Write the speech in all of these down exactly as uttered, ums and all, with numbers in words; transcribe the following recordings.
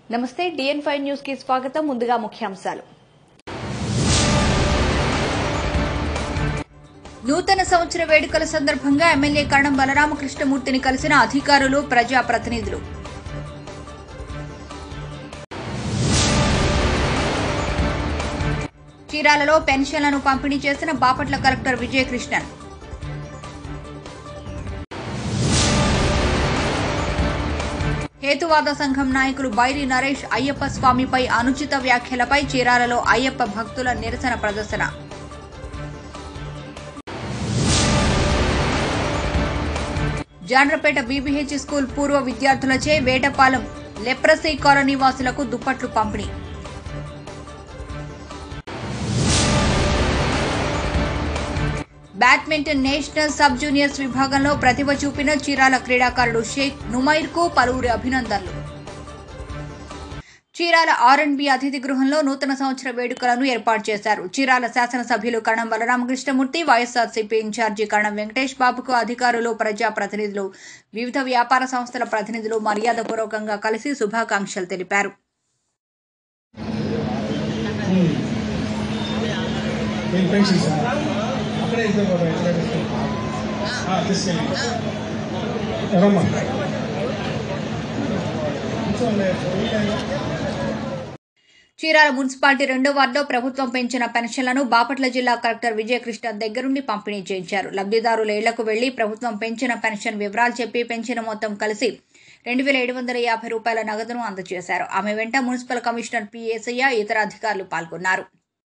నమస్తే D N five news కి స్వాగతం ముందుగా ముఖ్యాంశాలు నూతన సంవత్సర వేడుకల సందర్భంగా ఎమ్మెల్యే కరణం బలరామకృష్ణమూర్తిని కలిసిన అధికారులు ప్రజా ప్రతినిధులు చీరాలలో పెన్షన్లను పంపిణీ చేసిన బాపట్ల కలెక్టర్ విజయకృష్ణన్ హేతువాద సంఘం నాయకులు బైరి నరేష్ అయ్యప్ప స్వామిపై అనుచిత వ్యాఖ్యలపై చీరాలలో అయ్యప్ప భక్తుల నిరసన ప్రదర్శన జాండ్రపేట బీబీహెచ్ స్కూల్ పూర్వ విద్యార్థులచే వేటపాలెం లెప్రసీ కాలనీ వాసులకు దుప్పట్లు పంపిణీ బ్యాడ్మింటన్ నేషనల్ సబ్ జూనియర్స్ విభాగంలో ప్రతిభ చూపిన చీరాల క్రీడాకారుడు షేక్ నుమైర్ కు పలువురి అభినందనలు. చీరాల ఆర్ అండ్ బి అతిథి గృహంలో నూతన సంవత్సర వేడుకలను ఏర్పాటు చేశారు. చీరాల శాసనసభ్యులు కరణం బలరామకృష్ణమూర్తి, వైఎస్ఆర్సీపీ ఇన్ఛార్జి కరణం వెంకటేష్ బాబుకు అధికారులు, ప్రజా ప్రతినిధులు, వివిధ వ్యాపార సంస్థల ప్రతినిధులు మర్యాదపూర్వకంగా కలిసి శుభాకాంక్షలు తెలిపారు. చీరాల మున్సిపాలిటీ రెండో వార్డులో ప్రభుత్వం పెంచిన పెన్షన్లను బాపట్ల జిల్లా కలెక్టర్ విజయకృష్ణ దగ్గరుండి పంపిణీ చేయించారు. లబ్ధిదారుల ఇళ్లకు వెళ్లి ప్రభుత్వం పెంచిన పెన్షన్ వివరాలు చెప్పి పెంచిన మొత్తం కలిసి రెండు వేల ఏడు వందల యాభై రూపాయల నగదును అందజేశారు. ఆమె వెంట మున్సిపల్ కమిషనర్ పిఎస్ఐ ఇతర అధికారులు పాల్గొన్నారు.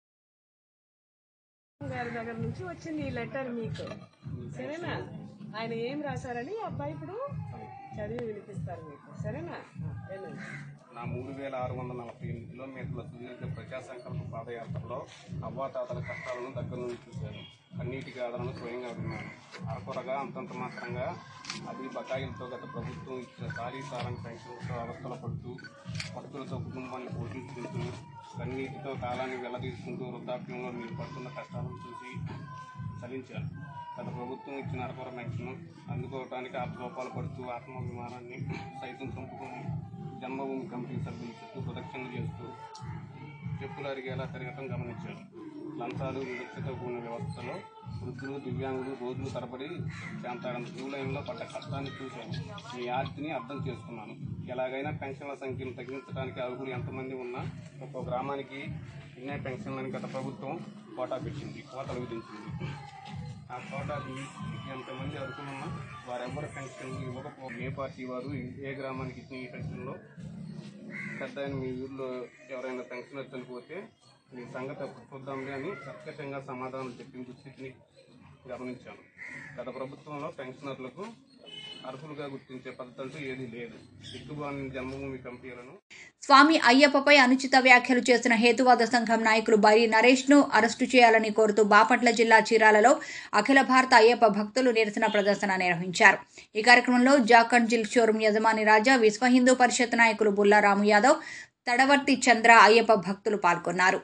గారి దగ్గర నుంచి వచ్చింది ఈ లెటర్ మీకు, సరేనా? ఆయన ఏం రాశారని అబ్బాయి ఇప్పుడు చదివి వినిపిస్తారు మీకు, సరేనా? నా మూడు వేల ఆరు వందల నలభై ఎనిమిది కిలోమీటర్ల సుదీర్ఘ ప్రజా సంకల్ప పాదయాత్రలో అవ్వాతాతల కష్టాలను దగ్గర నుండి చూశాను. కన్నీటికి ఆదరణ స్వయంగా విన్నాను. అరకొరగా అంతంత మాత్రంగా అది బకాయిలతో గత ప్రభుత్వం ఇచ్చిన సారీ సారం పెన్షన్తో అవస్థల పడుతూ పట్టులతో కుటుంబాన్ని పోషించుకుంటూ కన్నీటితో కాలాన్ని వెళ్లదీసుకుంటూ వృద్ధాప్యంలో మీరు పడుతున్న కష్టాలను చూసి చలించాను. గత ప్రభుత్వం ఇచ్చిన అరకొర పెన్షన్ అందుకోవడానికి ఆత్మలోపాలు పడుతూ ఆత్మాభిమానాన్ని సైతం చంపుకొని జన్మభూమి కమిటీ సభ్యుల చుట్టూ ప్రదక్షిణలు చేస్తూ చెప్పులు అరిగేలా తిరగటం గమనించాను. లంచాలు, వివక్షతో కూడిన వ్యవస్థలో వృద్ధులు, దివ్యాంగులు రోజులు తరబడి శాంతాగంత క్యూ లైన్లో పడ్డ కష్టాన్ని చూశాను. మీ ఆస్తిని అర్థం చేసుకున్నాను. ఎలాగైనా పెన్షన్ల సంఖ్యను తగ్గించడానికి అర్హులు ఎంతమంది ఉన్నా ఒక్కో గ్రామానికి ఇన్నే పెన్షన్లని గత ప్రభుత్వం కోటా పెట్టింది, కోతలు విధించింది. ఆ కోటాకి ఎంతమంది అర్హులున్నా వారెవ్వరు పెన్షన్లు ఇవ్వకపో ఏ పార్టీ వారు ఏ గ్రామానికి ఇచ్చిన ఈ పెన్షన్లో పెద్ద మీ ఊళ్ళో ఎవరైనా పెన్షన్ చనిపోతే మీ సంగతి అప్పుడు చూద్దాంలే అని ప్రత్యక్షంగా సమాధానం చెప్పిన దుస్థితిని గమనించాను. గత ప్రభుత్వంలో పెన్షనర్లకు అర్హులుగా గుర్తించే పద్ధతులు ఏదీ లేదు. సిగ్గుబాని జన్మభూమి కమిటీలను స్వామి అయ్యప్పపై అనుచిత వ్యాఖ్యలు చేసిన హేతువాద సంఘం నాయకులు బైరి నరేష్ ను అరెస్టు చేయాలని కోరుతూ బాపట్ల జిల్లా చీరాలలో అఖిల భారత అయ్యప్ప భక్తులు నిరసన ప్రదర్శన నిర్వహించారు. ఈ కార్యక్రమంలో జాకండ్ జిల్ షోరూం యజమాని రాజా, విశ్వ హిందూ పరిషత్ నాయకులు బుల్లా రాము యాదవ్, తడవర్తి చంద్ర అయ్యప్ప భక్తులు పాల్గొన్నారు.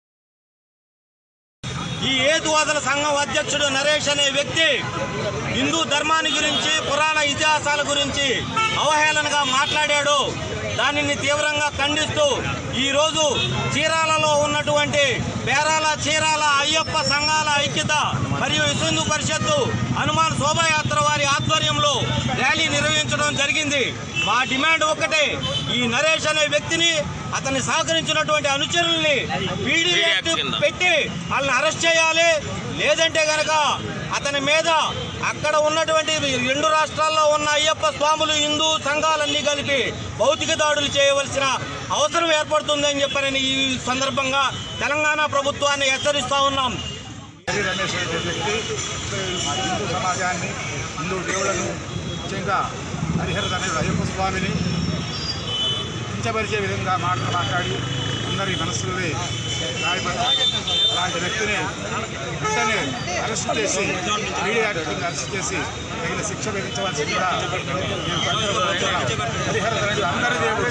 ఈ హేతువాదుల సంఘం అధ్యక్షుడు నరేష్ అనే వ్యక్తి హిందూ ధర్మాన్ని గురించి, పురాణ ఇతిహాసాల గురించి అవహేళనగా మాట్లాడాడు. దానిని తీవ్రంగా ఖండిస్తూ ఈరోజు చీరాలలో ఉన్నటువంటి పేరాల చీరాల అయ్యప్ప సంఘాల ఐక్యత మరియు విశ్వ హిందూ పరిషత్తు హనుమాన్ శోభాయాత్ర వారి ఆధ్వర్యంలో ర్యాలీ నిర్వహించడం జరిగింది. మా డిమాండ్ ఒక్కటే, ఈ నరేష్ అనే వ్యక్తిని, అతన్ని సహకరించినటువంటి అనుచరుల్ని పీడీ పెట్టి వాళ్ళని అరెస్ట్ చేయాలి. లేదంటే కనుక అతని మీద అక్కడ ఉన్నటువంటి రెండు రాష్ట్రాల్లో ఉన్న అయ్యప్ప స్వాములు, హిందూ సంఘాలన్నీ కలిపి భౌతిక దాడులు చేయవలసిన అవసరం ఏర్పడుతుందని చెప్పని ఈ సందర్భంగా తెలంగాణ ప్రభుత్వాన్ని హెచ్చరిస్తా ఉన్నాం. రమేష్ అనే వ్యక్తి హిందూ సమాజాన్ని, హిందూ దేవులను, ముఖ్యంగా హరిహర తనయుడు అయ్యప్ప స్వామిని కించపరిచే విధంగా మాటలు మాట్లాడి అందరి మనస్సుల్ని గాయపడ్డారు. అలాంటి వ్యక్తిని వెంటనే అరెస్ట్ చేసి, మీడియా అరెస్ట్ చేసి తగిన శిక్ష విధించవలసిందిగా హరిహర తనయుడు అందరి దేవుడు,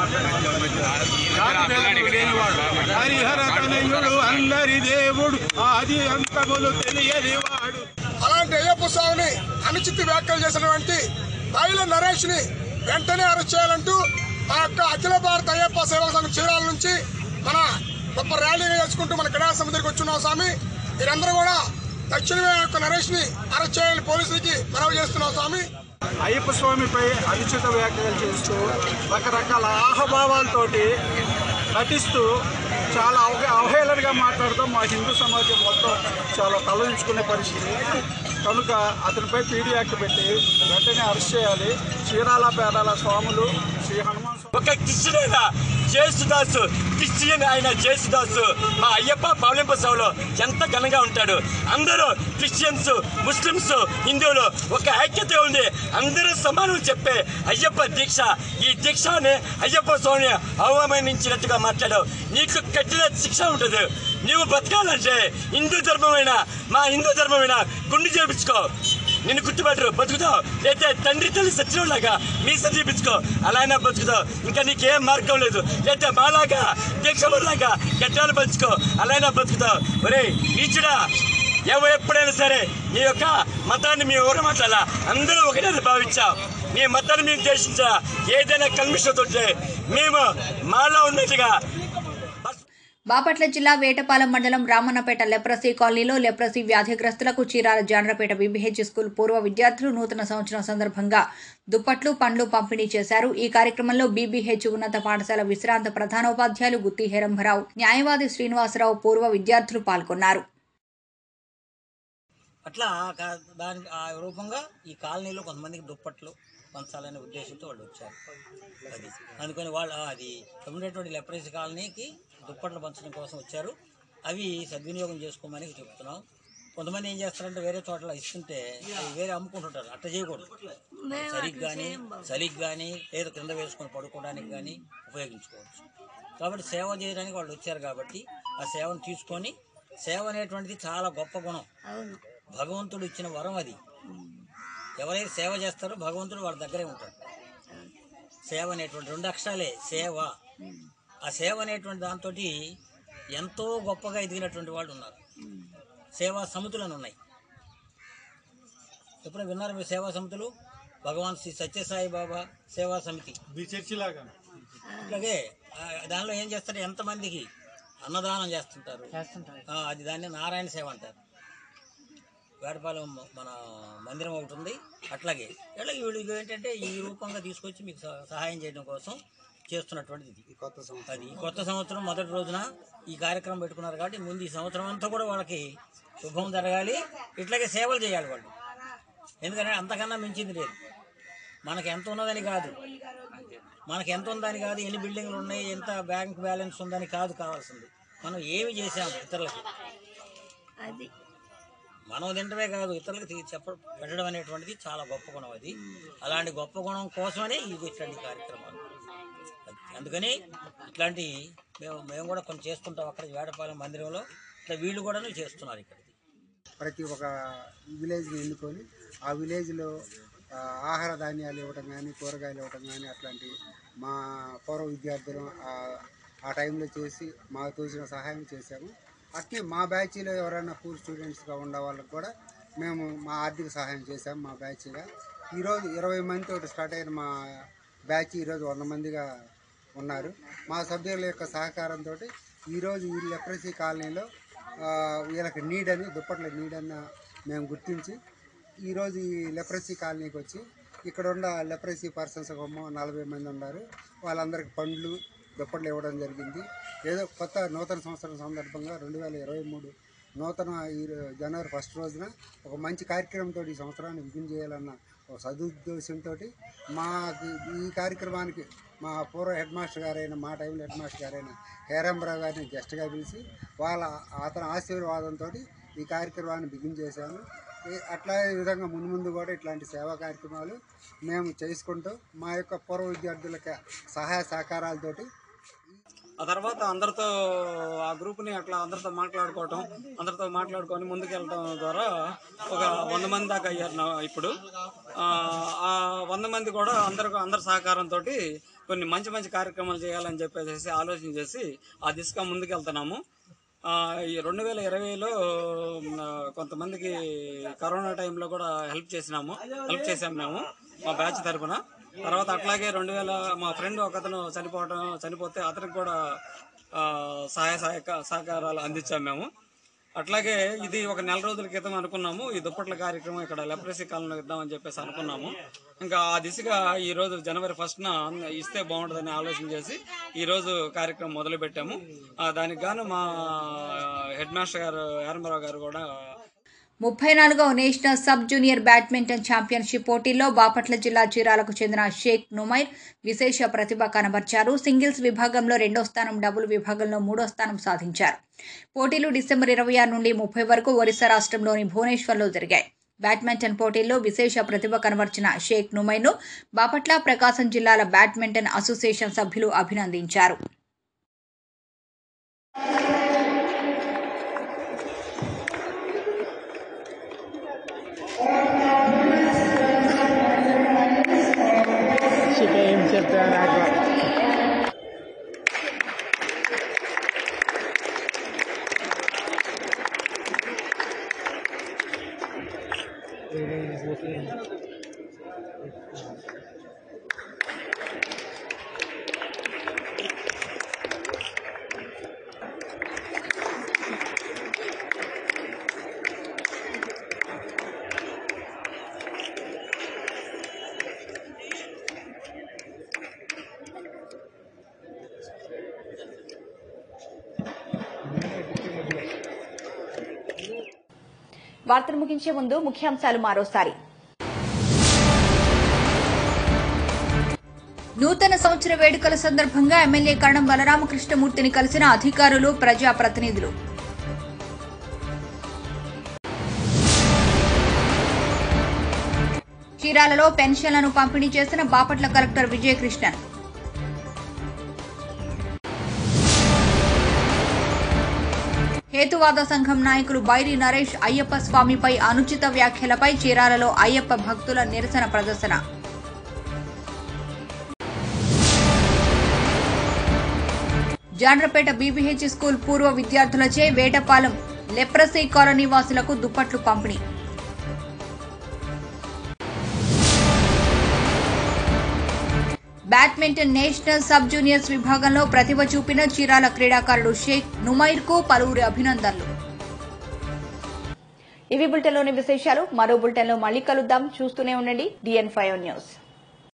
హరిహర తనయుడు అందరి దేవుడు, ఆది అంతములు తెలియని వాడు. అలాంటి అయ్యప్ప స్వామిని అనుచిత వ్యాఖ్యలు చేసినటువంటి బైరి నరేష్ ని వెంటనే అరెస్ట్ చేయాలంటూ ఆ యొక్క అఖిల భారత అయ్యప్ప సేవా సంఘం చీరాల నుంచి మన గొప్ప ర్యాలీగా చేసుకుంటూ మన క్రీడా సమితికి వచ్చున్నాం స్వామి. మీరందరూ కూడా తక్షణమే యొక్క నరేష్ ని అరెస్ట్ చేయాలని పోలీసులకి మనవి చేస్తున్నాం స్వామి. అయ్యప్ప స్వామిపై అనుచిత వ్యాఖ్యలు చేస్తూ రకరకాల ఆహభావాలతోటి నటిస్తూ చాలా అవహ అవహేళనగా మాట్లాడుతూ మా హిందూ సమాజం మొత్తం చాలా తలదించుకునే పరిస్థితి. కనుక అతనిపై పీడీ యాక్ట్ పెట్టి వెంటనే అరెస్ట్ చేయాలి. చీరాల పేరాల స్వాములు శ్రీ హనుమాన్ ఒక క్రిస్టియన్ జేసుదాసు క్రిస్టియన్ ఆయన జేసుదాసు మా అయ్యప్ప పౌలింప సభలో ఎంత ఘనంగా ఉంటాడు. అందరూ క్రిస్టియన్స్, ముస్లిమ్స్, హిందువులు ఒక ఐక్యత ఉంది. అందరూ సమానం చెప్పే అయ్యప్ప దీక్ష. ఈ దీక్షని అయ్యప్ప స్వామిని అవమానించినట్టుగా మాట్లాడావు. నీకు కఠిన శిక్ష ఉంటుంది. నీవు బతకాలంటే హిందూ ధర్మమైన మా హిందూ ధర్మమైన గుండు చేపించుకో. నిన్ను గుర్తుపట్టరు, బతుకుతావు. అయితే తండ్రి తల్లి సచ్చినలాగా మీ సరిపించుకో, అలా అయినా బతుకుతావు. ఇంకా నీకేం మార్గం లేదు. అయితే మాలాగా దీక్షలాగా గట్టాలు పంచుకో, అలా అయినా బతుకుతావు. ఒరే నీచుడా, ఎవరు ఎప్పుడైనా సరే నీ యొక్క మతాన్ని మేము ఎవరు మాట్లాడాలా, అందరూ ఒకటే భావించాం. నీ మతాన్ని మేము దేశించా. ఏదైనా కల్మిషం ఉంటే మేము మాలో ఉన్నట్టుగా. బాపట్ల జిల్లా వేటపాలెం మండలం రామన్నపేట లెప్రసీ కాలనీలో లెప్రసీ వ్యాధిగ్రస్తులకు చీరాల జాండ్రపేట బీబీహెచ్ స్కూల్ పూర్వ విద్యార్థులు నూతన సంవత్సరం సందర్భంగా దుప్పట్లు, పండ్లు పంపిణీ చేశారు. ఈ కార్యక్రమంలో బీబీహెచ్ ఉన్నత పాఠశాల విశ్రాంత ప్రధానోపాధ్యాయులు గుత్తి హేరంభరావు, న్యాయవాది శ్రీనివాసరావు, పూర్వ విద్యార్థులు పాల్గొన్నారు. అట్లా దాని ఆ రూపంగా ఈ కాలనీలో కొంతమందికి దుప్పట్లు పంచాలనే ఉద్దేశంతో వాళ్ళు వచ్చారు. అది అందుకని వాళ్ళు అది ఉండేటువంటి లెప్రసీ కాలనీకి దుప్పట్లు పంచడం కోసం వచ్చారు. అవి సద్వినియోగం చేసుకోమని చెప్తున్నాం. కొంతమంది ఏం చేస్తారంటే వేరే చోట్ల ఇస్తుంటే వేరే అమ్ముకుంటుంటారు. అట్లా చేయకూడదు. సరిగ్గా కానీ చలికి కానీ లేదా కింద వేసుకొని పడుకోవడానికి కానీ ఉపయోగించుకోవచ్చు. కాబట్టి సేవ చేయడానికి వాళ్ళు వచ్చారు. కాబట్టి ఆ సేవను తీసుకొని, సేవ అనేటువంటిది చాలా గొప్ప గుణం. భగవంతుడు ఇచ్చిన వరం అది. ఎవరైతే సేవ చేస్తారో భగవంతుడు వాళ్ళ దగ్గరే ఉంటాడు. సేవ అనేటువంటి రెండు అక్షరాలే సేవ. ఆ సేవ అనేటువంటి దాంతో ఎంతో గొప్పగా ఎదిగినటువంటి వాళ్ళు ఉన్నారు. సేవా సమితులను ఉన్నాయి. ఎప్పుడైనా విన్నారు మీరు సేవా సమితులు? భగవాన్ శ్రీ సత్యసాయి బాబా సేవా సమితి చర్చిలాగా. అట్లాగే దానిలో ఏం చేస్తారు, ఎంతమందికి అన్నదానం చేస్తుంటారు. అది దాన్ని నారాయణ సేవ అంటారు. వేటపాలెం మన మందిరం ఒకటి ఉంది. అట్లాగే ఇలాగే వీళ్ళు ఏంటంటే ఈ రూపంగా తీసుకొచ్చి మీకు సహాయం చేయడం కోసం చేస్తున్నటువంటిది ఇది. అది కొత్త సంవత్సరం మొదటి రోజున ఈ కార్యక్రమం పెట్టుకున్నారు. కాబట్టి ముందు ఈ సంవత్సరం అంతా కూడా వాళ్ళకి శుభం జరగాలి. ఇట్లాగే సేవలు చేయాలి వాళ్ళు. ఎందుకంటే అంతకన్నా మించింది లేదు. మనకి ఎంత ఉన్నదని కాదు, మనకి ఎంత ఉందని కాదు, ఎన్ని బిల్డింగ్లు ఉన్నాయి, ఎంత బ్యాంక్ బ్యాలెన్స్ ఉందని కాదు కావాల్సింది, మనం ఏమి చేసాము ఇతరులకి. అది మనం తింటమే కాదు, ఇతరులకు చెప్ప పెట్టడం అనేటువంటిది చాలా గొప్ప గుణం. అది అలాంటి గొప్ప గుణం కోసమనే ఇది ఇట్లాంటి కార్యక్రమాలు. అందుకని ఇట్లాంటి మేము మేము కూడా కొన్ని చేస్తుంటాం అక్కడ వేటపాలెం మందిరంలో. ఇట్లా వీళ్ళు కూడా చేస్తున్నారు. ఇక్కడ ప్రతి ఒక్క విలేజ్ని ఎన్నుకొని ఆ విలేజ్లో ఆహార ధాన్యాలు ఇవ్వటం కానీ, కూరగాయలు ఇవ్వటం కానీ అట్లాంటి మా పూర్వ విద్యార్థులు ఆ టైంలో చేసి మాకు తోచిన సహాయం చేశాము. అట్లే మా బ్యాచ్లో ఎవరైనా పూర్ స్టూడెంట్స్గా ఉన్న వాళ్ళకి కూడా మేము మా ఆర్థిక సహాయం చేశాము. మా బ్యాచ్గా ఈరోజు ఇరవై మందితో స్టార్ట్ అయిన మా బ్యాచ్ ఈరోజు వంద మందిగా ఉన్నారు. మా సభ్యుల యొక్క సహకారంతో ఈరోజు ఈ లెప్రసీ కాలనీలో వీళ్ళకి నీడ్ అని, దుప్పట్ల నీడ్ అన్న మేము గుర్తించి ఈరోజు ఈ లెప్రసీ కాలనీకి వచ్చి ఇక్కడ ఉన్న లెప్రసీ పర్సన్స్ ఒక నలభై మంది ఉన్నారు. వాళ్ళందరికీ పండ్లు, దుప్పట్లు ఇవ్వడం జరిగింది. ఏదో కొత్త నూతన సంవత్సరం సందర్భంగా రెండు వేల ఇరవై మూడు నూతన ఈ జనవరి ఫస్ట్ రోజున ఒక మంచి కార్యక్రమంతో ఈ సంవత్సరాన్ని బిగిన్ చేయాలన్న ఒక సదుద్దేశంతో మా ఈ కార్యక్రమానికి మా పూర్వ హెడ్ మాస్టర్ గారైన మా టైంలో హెడ్ మాస్టర్ గారైన హేరంబరావు గారిని గెస్ట్గా పిలిచి వాళ్ళ అతని ఆశీర్వాదంతో ఈ కార్యక్రమాన్ని బిగిన్ చేశాము. అట్లా విధంగా ముందు ముందు కూడా ఇట్లాంటి సేవా కార్యక్రమాలు మేము చేసుకుంటూ మా యొక్క పూర్వ విద్యార్థులకి సహాయ సహకారాలతోటి ఆ తర్వాత అందరితో ఆ గ్రూప్ని అట్లా అందరితో మాట్లాడుకోవటం, అందరితో మాట్లాడుకొని ముందుకెళ్ళటం ద్వారా ఒక వంద మంది దాకా అయ్యారు ఇప్పుడు. ఆ వంద మంది కూడా అందరికి అందరి సహకారంతో కొన్ని మంచి మంచి కార్యక్రమాలు చేయాలని చెప్పేసి ఆలోచన చేసి ఆ దిశగా ముందుకెళ్తున్నాము. ఈ రెండు వేల ఇరవైలో కొంతమందికి కరోనా టైంలో కూడా హెల్ప్ చేసినాము హెల్ప్ చేసాము మేము మా బ్యాచ్ తరఫున. తర్వాత అట్లాగే రెండు వేల మా ఫ్రెండ్ ఒక అతను చనిపోవడం చనిపోతే అతనికి కూడా సహాయ సహాయక సహకారాలు అందించాము మేము. అట్లాగే ఇది ఒక నెల రోజుల క్రితం అనుకున్నాము ఈ దుప్పట్ల కార్యక్రమం ఇక్కడ లెప్రసీ కాలనీలో ఇద్దామని చెప్పేసి అనుకున్నాము. ఇంకా ఆ దిశగా ఈ రోజు జనవరి ఫస్ట్న ఇస్తే బాగుంటుందని ఆలోచన చేసి ఈ రోజు కార్యక్రమం మొదలు పెట్టాము. దానికి గాను మా హెడ్ మాస్టర్ గారు యారమరావు గారు కూడా ముప్పై నాలుగవ national sub junior badminton championship పోటీల్లో బాపట్ల జిల్లా చీరాలకు చెందిన షేక్ నుమైర్ విశేష ప్రతిభ కనబర్చారు. సింగిల్స్ విభాగంలో రెండో స్థానం, డబుల్ విభాగంలో మూడో స్థానం సాధించారు. పోటీలు డిసెంబర్ ఇరవై ఆరు నుండి ముప్పై వరకు ఒరిస్సా రాష్ట్రంలోని భువనేశ్వర్లో జరిగాయి. బ్యాడ్మింటన్ పోటీల్లో విశేష ప్రతిభ కనబర్చిన షేక్ నుమైర్ను బాపట్ల, ప్రకాశం జిల్లాల బ్యాడ్మింటన్ అసోసియేషన్ సభ్యులు అభినందించారు. వార్తలు ముగించే ముందు ముఖ్యాంశాలు మరోసారి. నూతన సంవత్సర వేడుకల సందర్భంగా ఎమ్మెల్యే కరణం బలరామకృష్ణమూర్తిని కలిసిన అధికారులు, ప్రజాప్రతినిధులు. చీరాలలో పెన్షన్లను పంపిణీ చేసిన బాపట్ల కలెక్టర్ విజయకృష్ణన్. హేతువాద సంఘం నాయకులు బైరి నరేష్ అయ్యప్ప స్వామిపై అనుచిత వ్యాఖ్యలపై చీరాలలో అయ్యప్ప భక్తుల నిరసన ప్రదర్శన. జాండ్రపేట బీబీహెచ్ స్కూల్ పూర్వ విద్యార్థులచే వేటపాలెం లెప్రసీ కాలనీ వాసులకు దుప్పట్లు పంపిణీ. బ్యాడ్మింటన్ నేషనల్ సబ్ జూనియర్స్ విభాగంలో ప్రతిభ చూపిన చీరాల క్రీడాకారుడు షేక్ నుమైర్ కు పలువురి అభినందనలు. ఇవి బులెటిన్లోని విశేషాలు. మరో బులెటిన్లో మళ్ళీ కలుద్దాం. చూస్తూనే ఉండండి డిఎన్ ఫైవ్ న్యూస్.